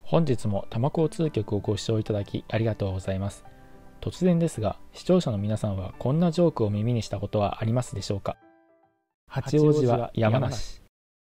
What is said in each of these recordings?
本日も多摩交通局をご視聴いただきありがとうございます。突然ですが、視聴者の皆さんはこんなジョークを耳にしたことはありますでしょうか。八王子は山梨。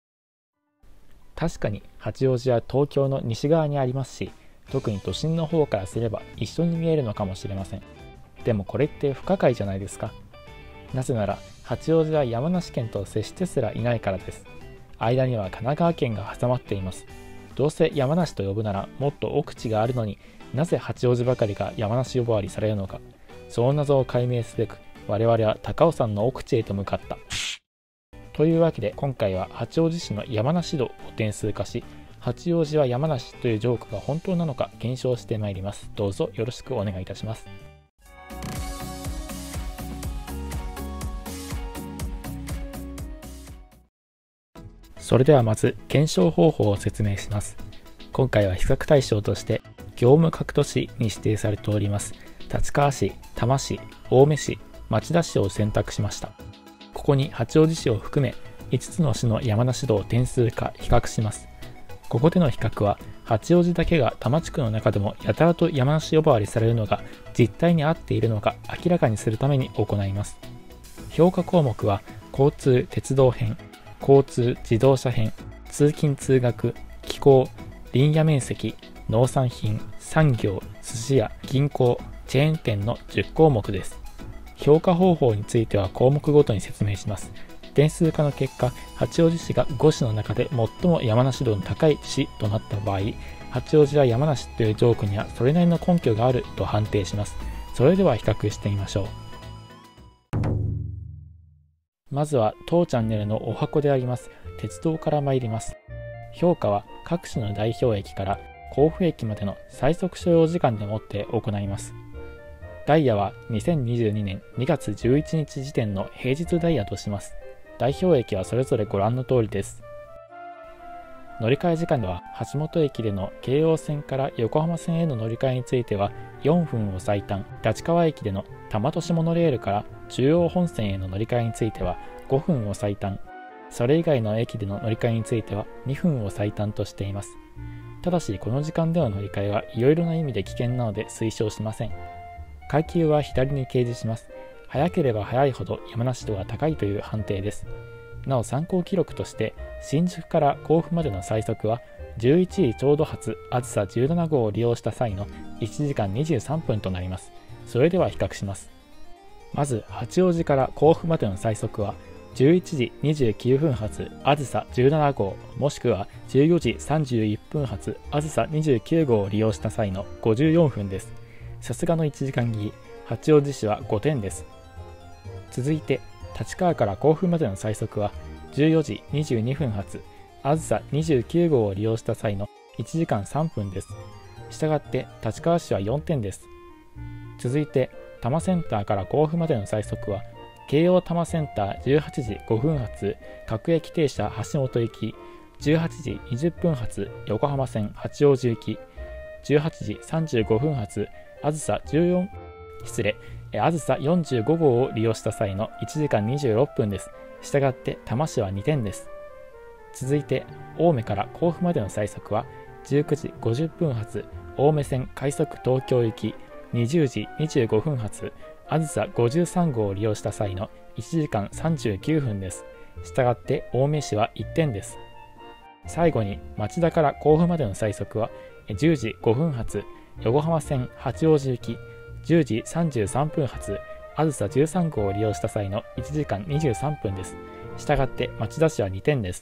確かに八王子は東京の西側にありますし、特に都心の方からすれば一緒に見えるのかもしれません。でもこれって不可解じゃないですか。なぜなら八王子は山梨県と接してすらいないからです。間には神奈川県が挟まっています。どうせ山梨と呼ぶならもっと奥地があるのに、なぜ八王子ばかりが山梨呼ばわりされるのか。その謎を解明すべく我々は高尾山の奥地へと向かった。というわけで今回は八王子市の山梨度を点数化し、八王子は山梨というジョークが本当なのか検証してまいります。どうぞよろしくお願いいたします。それではまず検証方法を説明します。今回は比較対象として業務各都市に指定されております立川市、多摩市、青梅市、町田市を選択しました。ここに八王子市を含め5つの市の山梨度を点数化比較します。ここでの比較は八王子だけが多摩地区の中でもやたらと山梨呼ばわりされるのが実態に合っているのか明らかにするために行います。評価項目は交通・鉄道編、交通・自動車編、通勤・通学、気候、林野面積、農産品、産業、寿司屋、銀行、チェーン店の10項目です。評価方法については項目ごとに説明します。点数化の結果、八王子市が5市の中で最も山梨度の高い市となった場合、八王子は山梨というジョークにはそれなりの根拠があると判定します。それでは比較してみましょう。まずは当チャンネルのお箱であります鉄道から参ります。評価は各市の代表駅から甲府駅までの最速所要時間でもって行います。ダイヤは2022年2月11日時点の平日ダイヤとします。代表駅はそれぞれご覧の通りです。乗り換え時間では橋本駅での京王線から横浜線への乗り換えについては4分を最短、立川駅での多摩都市モノレールから中央本線への乗り換えについては5分を最短、それ以外の駅での乗り換えについては2分を最短としています。ただしこの時間での乗り換えはいろいろな意味で危険なので推奨しません。階級は左に掲示します。早ければ早いほど山梨度が高いという判定です。なお参考記録として新宿から甲府までの最速は11時ちょうど発あずさ17号を利用した際の1時間23分となります。それでは比較します。まず八王子から甲府までの最速は11時29分発あずさ17号もしくは14時31分発あずさ29号を利用した際の54分です。さすがの1時間切り、八王子市は5点です。続いて立川から甲府までの最速は14時22分発あずさ29号を利用した際の1時間3分です。したがって立川市は4点です。続いて多摩センターから甲府までの最速は京王多摩センター18時5分発各駅停車橋本行き、18時20分発横浜線八王子行き、18時35分発あずさ45号を利用した際の1時間26分です。したがって多摩市は2点です。続いて青梅から甲府までの最速は19時50分発青梅線快速東京行き、20時25分発あずさ53号を利用した際の1時間39分です。したがって青梅市は1点です。最後に町田から甲府までの最速は10時5分発横浜線八王子行き、10時33分発あずさ13号を利用した際の1時間23分です。したがって町田市は2点です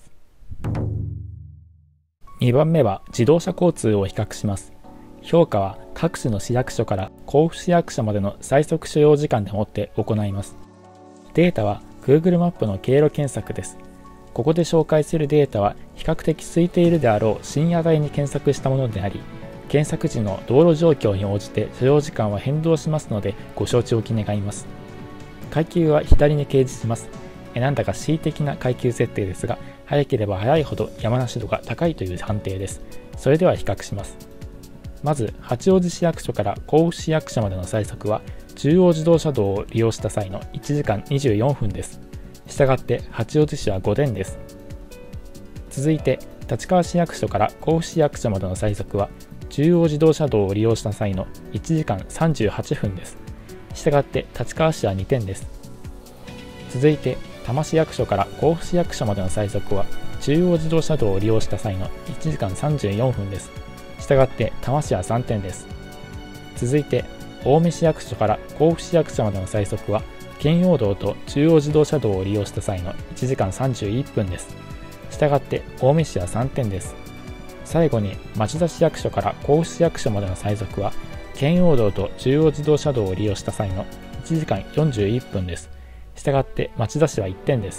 。2番目は自動車交通を比較します。評価は各市の市役所から甲府市役所までの最速所要時間でもって行います。データは Google マップの経路検索です。ここで紹介するデータは比較的空いているであろう深夜帯に検索したものであり、検索時の道路状況に応じて所要時間は変動しますのでご承知おき願います。階級は左に掲示します。なんだか恣意的な階級設定ですが、早ければ早いほど山梨度が高いという判定です。それでは比較します。まず八王子市役所から甲府市役所までの最速は中央自動車道を利用した際の1時間24分です。したがって八王子市は5点です。続いて立川市役所から甲府市役所までの最速は中央自動車道を利用した際の1時間38分です。したがって立川市は2点です。続いて多摩市役所から甲府市役所までの最速は中央自動車道を利用した際の1時間34分です。したがって多摩市は3点です。続いて青梅市役所から甲府市役所までの最速は圏央道と中央自動車道を利用した際の1時間31分です。したがって青梅市は3点です。最後に町田市役所から甲府市役所までの最速は圏央道と中央自動車道を利用した際の1時間41分です。したがって町田市は1点です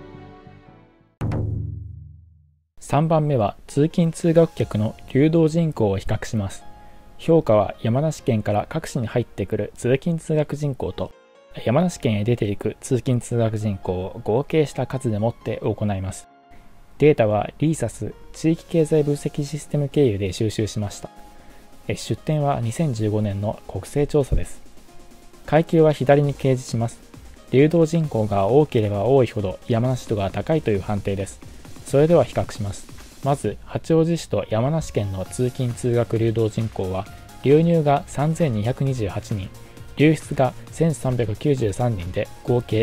。3番目は通勤通学客の流動人口を比較します。評価は山梨県から各市に入ってくる通勤通学人口と山梨県へ出ていく通勤通学人口を合計した数でもって行います。データはリーサス地域経済分析システム経由で収集しました。出典は2015年の国勢調査です。階級は左に掲示します。流動人口が多ければ多いほど山梨度が高いという判定です。それでは比較します。まず八王子市と山梨県の通勤通学流動人口は流入が3228人、流出が1393人で合計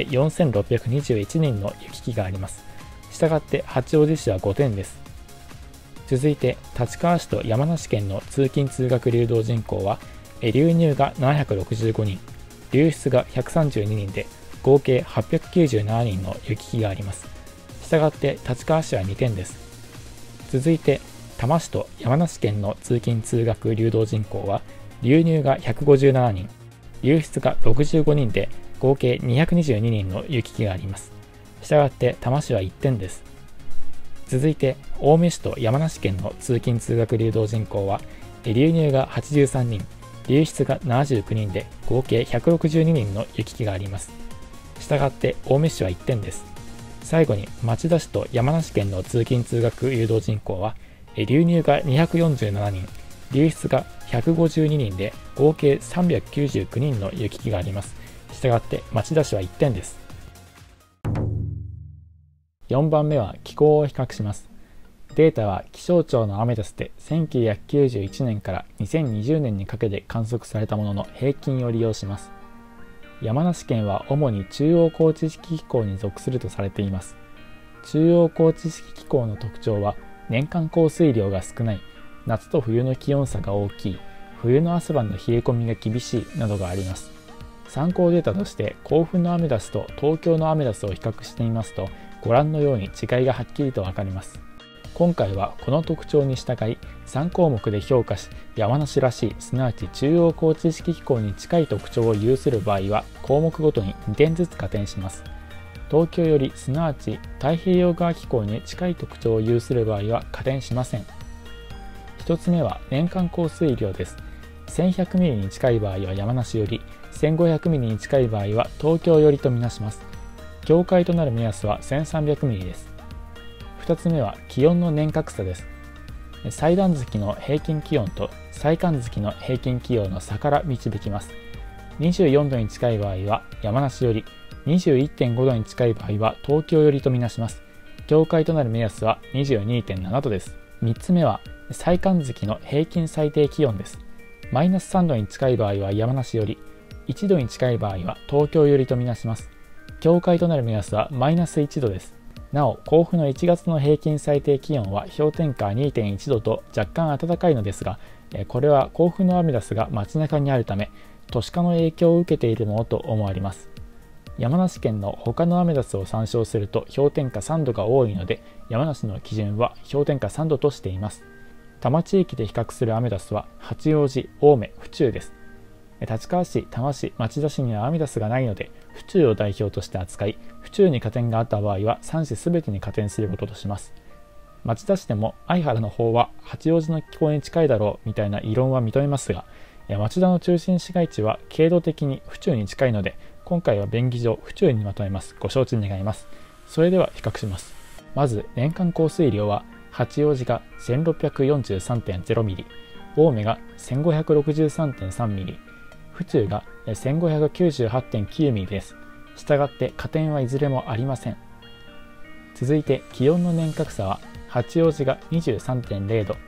4621人の行き来があります。したがって八王子市は5点です。続いて立川市と山梨県の通勤通学流動人口は流入が765人、流出が132人で合計897人の行き来があります。したがって立川市は2点です。続いて多摩市と山梨県の通勤通学流動人口は流入が157人、流出が65人で合計222人の行き来があります。したがって多摩市は1点です。続いて青梅市と山梨県の通勤通学流動人口は流入が83人、流出が79人で合計162人の行き来があります。したがって青梅市は1点です。最後に町田市と山梨県の通勤通学流動人口は流入が247人、流出が152人で合計399人の行き来があります。したがって町田市は1点です。4番目は気候を比較します。データは気象庁のアメダスで1991年から2020年にかけて観測されたものの平均を利用します。山梨県は主に中央高地式気候に属するとされています。中央高地式気候の特徴は年間降水量が少ない、夏と冬の気温差が大きい、冬の朝晩の冷え込みが厳しいなどがあります。参考データとして甲府のアメダスと東京のアメダスを比較してみますと、ご覧のように違いがはっきりと分かります。今回はこの特徴に従い3項目で評価し、山梨らしい、すなわち中央高地式気候に近い特徴を有する場合は項目ごとに2点ずつ加点します。東京よりすなわち太平洋側気候に近い特徴を有する場合は加点しません。1つ目は年間降水量です。1100ミリに近い場合は山梨より、1500ミリに近い場合は東京よりとみなします。境界となる目安は1300ミリです。2つ目は気温の年較差です。最暖月の平均気温と最寒月の平均気温の差から導きます。24度に近い場合は山梨より、21.5 度に近い場合は東京よりとみなします。境界となる目安は 22.7 度です。3つ目は最寒月の平均最低気温です。マイナス3度に近い場合は山梨より、1度に近い場合は東京よりとみなします。境界となる目安はマイナス1度です。なお、甲府の1月の平均最低気温は氷点下 2.1 度と若干暖かいのですが、これは甲府のアメダスが街中にあるため、都市化の影響を受けているものと思われます。山梨県の他のアメダスを参照すると氷点下3度が多いので、山梨の基準は氷点下3度としています。多摩地域で比較するアメダスは八王子、青梅、府中です。立川市、多摩市、町田市にはアメダスがないので、府中を代表として扱い、府中に加点があった場合は3市すべてに加点することとします。町田市でも相原の方は八王子の気候に近いだろうみたいな異論は認めますが、町田の中心市街地は経度的に府中に近いので、今回は便宜上府中にまとめます。ご承知願います。それでは比較します。まず年間降水量は八王子が 1643.0 ミリ、青梅が 1563.3 ミリ、府中が 1598.9 ミリです。したがって加点はいずれもありません。続いて気温の年較差は八王子が 23.0 度、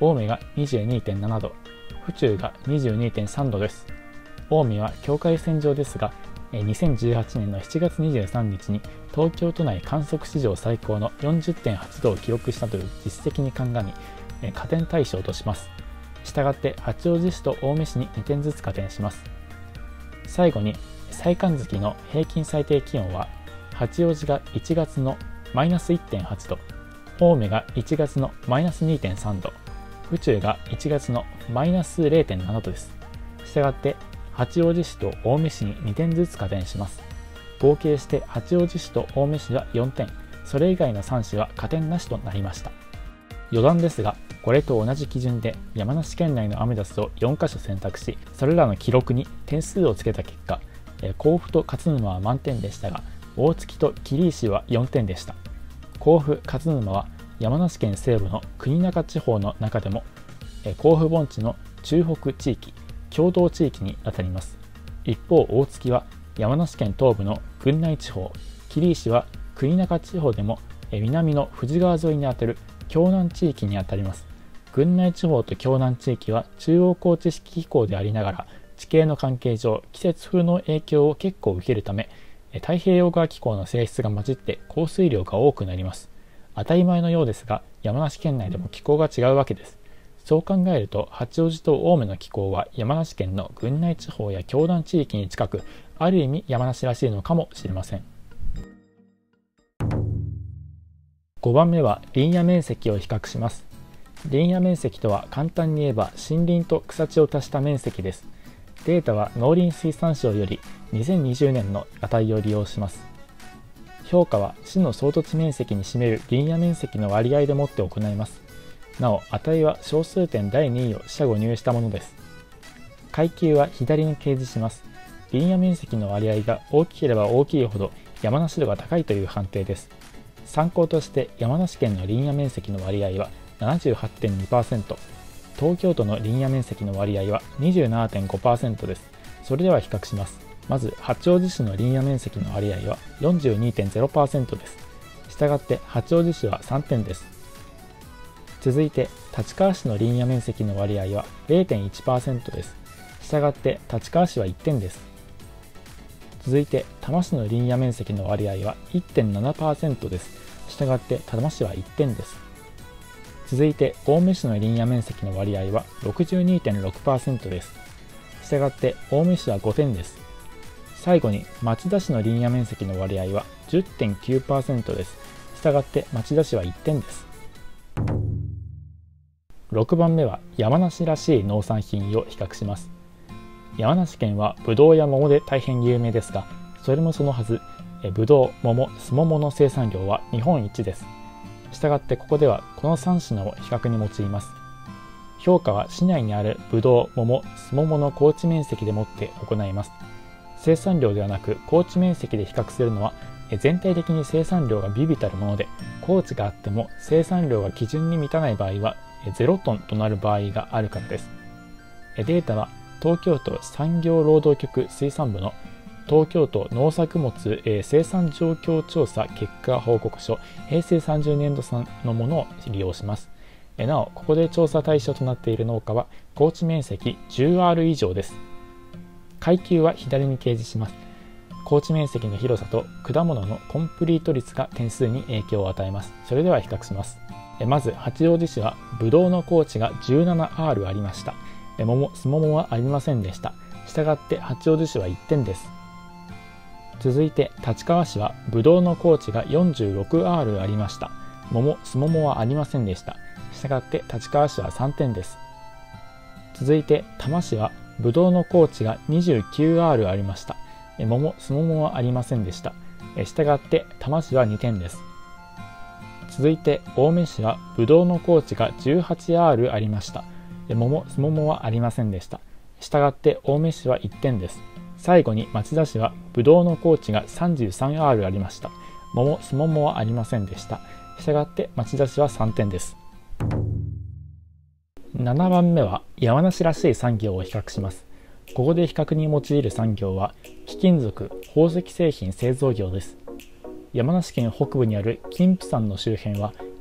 青梅が 22.7 度、府中が 22.3 度です。青梅は境界線上ですが、2018年の7月23日に東京都内観測史上最高の 40.8 度を記録したという実績に鑑み、加点対象とします。したがって八王子市と青梅市に2点ずつ加点します。最後に歳寒月の平均最低気温は、八王子が1月のマイナス 1.8 度、青梅が1月のマイナス 2.3 度、府中が1月のマイナス 0.7 度です。したがって八王子市と青梅市に2点ずつ加点します。合計して八王子市と青梅市は4点、それ以外の3市は加点なしとなりました。余談ですが、これと同じ基準で山梨県内のアメダスを4カ所選択し、それらの記録に点数をつけた結果、甲府と勝沼は満点でしたが、大月と桐石は4点でした。甲府、勝沼は山梨県西部の国中地方の中でも甲府盆地の中北地域、共同地域にあたります。一方、大月は山梨県東部の郡内地方、桐石は国中地方でも南の富士川沿いにあたる峡南地域にあたります。郡内地方と峡南地域は中央高地式気候でありながら、地形の関係上季節風の影響を結構受けるため、太平洋側気候の性質が混じって降水量が多くなります。当たり前のようですが、山梨県内でも気候が違うわけです。そう考えると、八王子と青梅の気候は山梨県の郡内地方や峡南地域に近く、ある意味山梨らしいのかもしれません。5番目は林野面積を比較します。林野面積とは簡単に言えば森林と草地を足した面積です。データは農林水産省より2020年の値を利用します。評価は市の総土地面積に占める林野面積の割合でもって行います。なお、値は小数点第2位を四捨五入したものです。階級は左に掲示します。林野面積の割合が大きければ大きいほど山梨度が高いという判定です。参考として山梨県の林野面積の割合は 78.2%、東京都の林野面積の割合は 27.5% です。それでは比較します。まず八王子市の林野面積の割合は 42.0% です。したがって八王子市は3点です。続いて立川市の林野面積の割合は 0.1% です。したがって立川市は1点です。続いて多摩市の林野面積の割合は 1.7% です。したがって多摩市は1点です。続いて青梅市の林野面積の割合は 62.6% です。したがって青梅市は5点です。最後に町田市の林野面積の割合は 10.9% です。したがって町田市は1点です。6番目は山梨らしい農産品を比較します。山梨県はぶどうや桃で大変有名ですが、それもそのはず、ぶどう、桃、すももの生産量は日本一です。したがってここではこの3品を比較に用います。評価は市内にあるぶどう、桃、すももの耕地面積でもって行います。生産量ではなく耕地面積で比較するのは、全体的に生産量が微々たるもので、耕地があっても生産量が基準に満たない場合は0トンとなる場合があるからです。データは東京都産業労働局水産部の東京都農作物生産状況調査結果報告書平成30年度産のものを利用します。なお、ここで調査対象となっている農家は耕地面積 10R 以上です。階級は左に掲示します。耕地面積の広さと果物のコンプリート率が点数に影響を与えます。それでは比較します。まず八王子市はブドウの耕地が 17R ありました。すももはありませんでした。したがって八王子市は1点です。続いて立川市はブドウの耕地が 46R ありました。すももはありませんでした。したがって立川市は3点です。続いて多摩市はブドウの耕地が 29R ありました。すももはありませんでした。したがって多摩市は2点です。続いて青梅市はブドウの耕地が 18R ありました。すももはありませんでした。したがって青梅市は1点です。最後に町田市はブドウの耕地が 33R ありました。すももはありませんでした。したがって町田市は3点です。7番目は山梨らしい産業を比較します。ここで比較に用いる産業は貴金属・宝石製品製造業です。山梨県北部にある金峰山の周辺は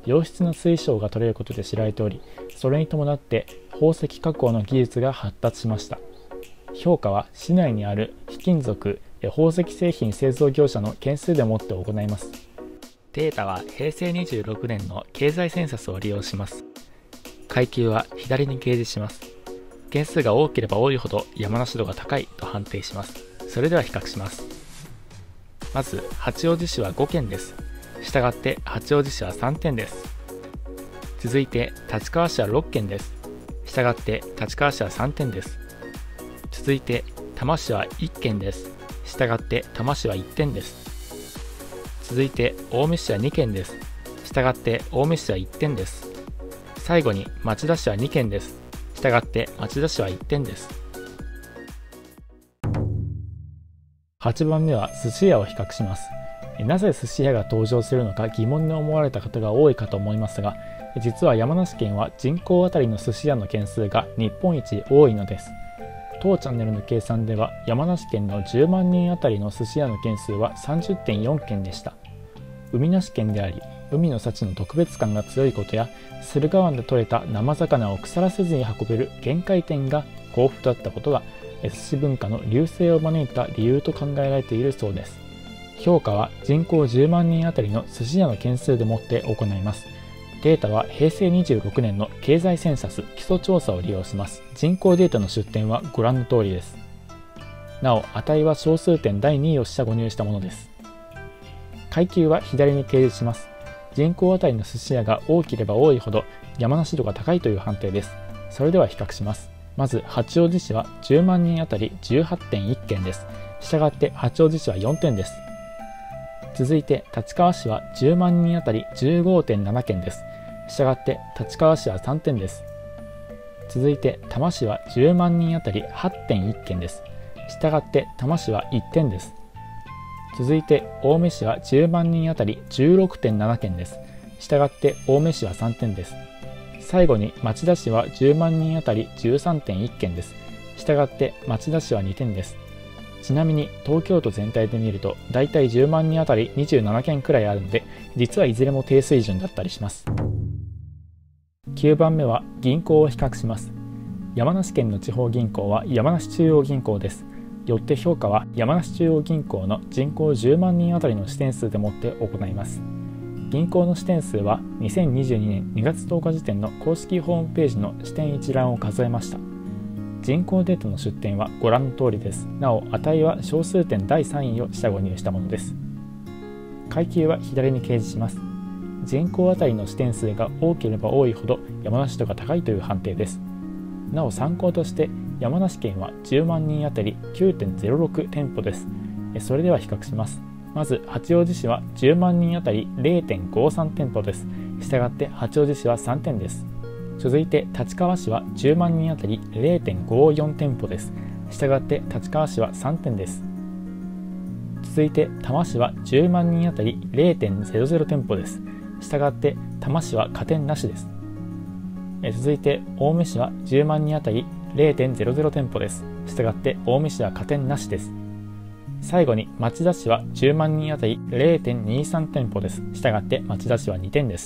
良質な水晶が取れることで知られており、それに伴って宝石加工の技術が発達しました。評価は市内にある非金属宝石製品製造業者の件数でもって行います。データは平成26年の経済センサスを利用します。階級は左に掲示します。件数が多ければ多いほど山梨度が高いと判定します。それでは比較します。まず八王子市は5件です。したがって八王子市は3点です。続いて立川市は6件です。したがって立川市は3点です。続いて多摩市は1件です。したがって多摩市は1点です。続いて青梅市は2件です。したがって青梅市は1点です。最後に町田市は2件です。したがって町田市は1点です。8番目は寿司屋を比較します。なぜ寿司屋が登場するのか疑問に思われた方が多いかと思いますが、実は山梨県は人口あたりの寿司屋の件数が日本一多いのです。当チャンネルの計算では山梨県の10万人あたりの寿司屋の件数は 30.4 件でした。海なし県であり、海の幸の特別感が強いことや、駿河湾で採れた生魚を腐らせずに運べる限界点が豊富だったことが寿司文化の隆盛を招いた理由と考えられているそうです。評価は人口10万人あたりの寿司屋の件数でもって行います。データは平成26年の経済センサス基礎調査を利用します。人口データの出典はご覧の通りです。なお、値は小数点第2位を下誤入したものです。階級は左に掲示します。人口あたりの寿司屋が多ければ多いほど山梨度が高いという判定です。それでは比較します。まず八王子市は10万人あたり 18.1 件です。したがって八王子市は4点です。続いて立川市は10万人あたり 15.7 件です。したがって立川市は3点です。続いて多摩市は10万人あたり 8.1 件です。したがって多摩市は1点です。続いて青梅市は10万人あたり 16.7 件です。したがって青梅市は3点です。最後に町田市は10万人あたり 13.1 件です。したがって町田市は2点です。ちなみに東京都全体で見るとだいたい10万人あたり27件くらいあるので、実はいずれも低水準だったりします。9番目は銀行を比較します。山梨県の地方銀行は山梨中央銀行です。よって評価は山梨中央銀行の人口10万人あたりの支店数でもって行います。銀行の支店数は2022年2月10日時点の公式ホームページの支店一覧を数えました。人口データの出典はご覧の通りです。なお、値は小数点第3位を下誤入したものです。階級は左に掲示します。人口あたりの支店数が多ければ多いほど山梨度が高いという判定です。なお参考として山梨県は10万人あたり 9.06 店舗です。それでは比較します。まず八王子市は10万人あたり 0.53 店舗です。したがって八王子市は3点です。続いて立川市は10万人あたり 0.54 店舗です。したがって立川市は3点です。続いて多摩市は10万人あたり 0.00 店舗です。したがって多摩市は加点なしです。続いて青梅市は10万人あたり 0.00 店舗です。したがって青梅市は加点なしです。最後に町田市は10万人あたり 0.23 店舗です。したがって町田市は2点です。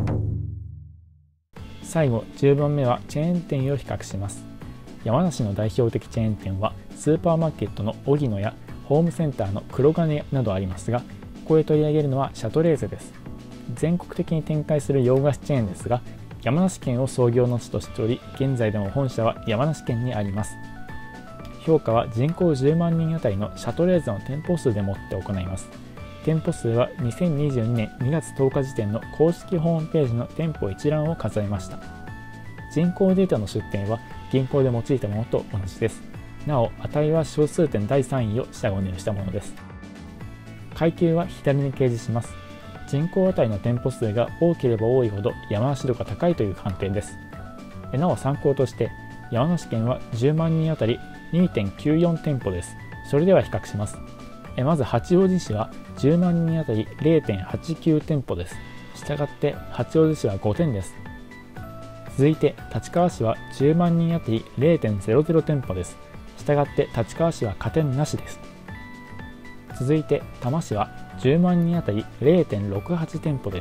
最後10番目はチェーン店を比較します。山梨の代表的チェーン店はスーパーマーケットの荻野やホームセンターの黒金などありますが、ここへ取り上げるのはシャトレーゼです。全国的に展開する洋菓子チェーンですが、山梨県を創業の地としており、現在でも本社は山梨県にあります。評価は人口10万人あたりのシャトレーゼの店舗数でもって行います。店舗数は2022年2月10日時点の公式ホームページの店舗一覧を数えました。人口データの出典は銀行で用いたものと同じです。なお、値は小数点第3位を下誤入したものです。階級は左に掲示します。人口あたりの店舗数が多ければ多いほど山梨度が高いという判定です。なお参考として山梨県は10万人あたり 2.94 店舗です。それでは比較します。まず八王子市は10万人あたり 0.89 店舗です。したがって八王子市は5点です。続いて立川市は10万人あたり 0.00 店舗です。したがって立川市は加点なしです。続いて多摩市は10万人あたり 0.68 店舗です。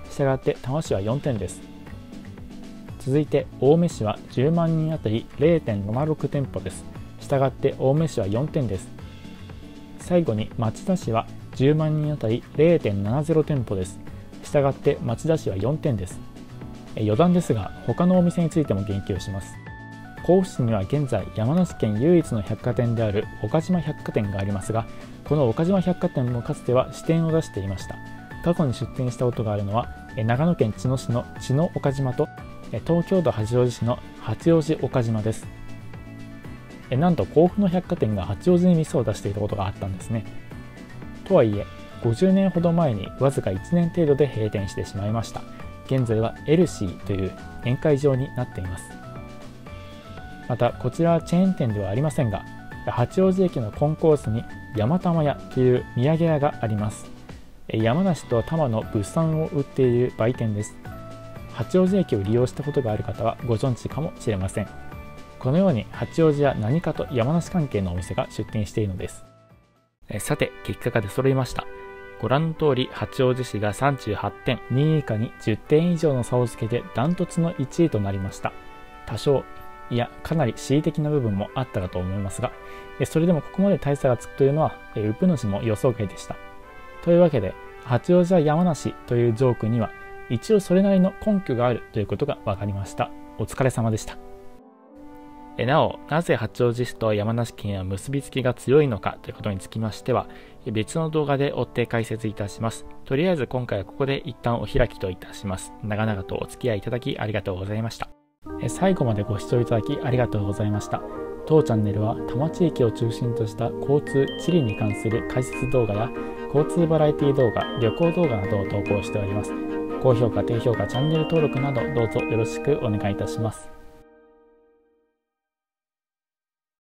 したがって多摩市は4点です。続いて青梅市は10万人あたり 0.76 店舗です。したがって青梅市は4点です。最後に町田市は10万人あたり 0.70 店舗です。したがって町田市は4点です。余談ですが、他のお店についても言及します。甲府市には現在山梨県唯一の百貨店である岡島百貨店がありますが、この岡島百貨店もかつては支店を出していました。過去に出店したことがあるのは長野県茅野市の茅野岡島と東京都八王子市の八王子岡島です。なんと甲府の百貨店が八王子に店を出していたことがあったんですね。とはいえ50年ほど前にわずか1年程度で閉店してしまいました。現在はエルシーという宴会場になっています。またこちらはチェーン店ではありませんが、八王子駅のコンコースに山玉屋という土産屋があります。山梨と多摩の物産を売っている売店です。八王子駅を利用したことがある方はご存知かもしれません。このように八王子や何かと山梨関係のお店が出店しているのです。さて結果が出揃いました。ご覧の通り八王子市が38点、2位以下に10点以上の差をつけてダントツの1位となりました。多少いやかなり恣意的な部分もあったかと思いますが、それでもここまで大差がつくというのはうぷ主も予想外でした。というわけで八王子は山梨というジョークには一応それなりの根拠があるということが分かりました。お疲れ様でした。なお、なぜ八王子市と山梨県は結びつきが強いのかということにつきましては、別の動画で追って解説いたします。とりあえず今回はここで一旦お開きといたします。長々とお付き合いいただきありがとうございました。最後までご視聴いただきありがとうございました。当チャンネルは多摩地域を中心とした交通・地理に関する解説動画や交通バラエティ動画、旅行動画などを投稿しております。高評価、低評価、チャンネル登録などどうぞよろしくお願いいたします。